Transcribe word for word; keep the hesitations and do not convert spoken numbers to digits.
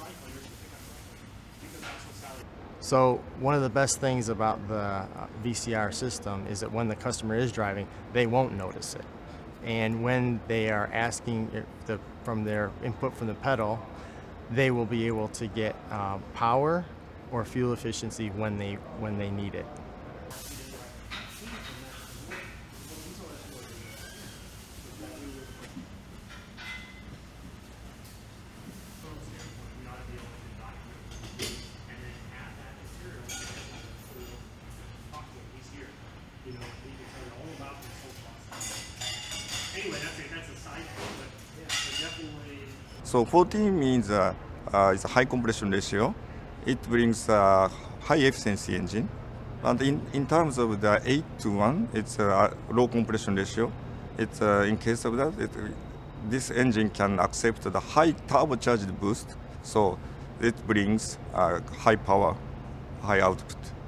So one of the best things about the uh, V C R system is that when the customer is driving, they won't notice it. And when they are asking the, from their input from the pedal, they will be able to get uh, power or fuel efficiency when they, when they need it. You know, he can tell you all about this whole process. Anyway, that's a, that's a side thing, but yeah, so definitely. So fourteen means uh, uh, it's a high compression ratio. It brings a high efficiency engine. And in, in terms of the eight to one, it's a low compression ratio. It's uh, in case of that, it, this engine can accept the high turbocharged boost. So it brings uh, high power, high output.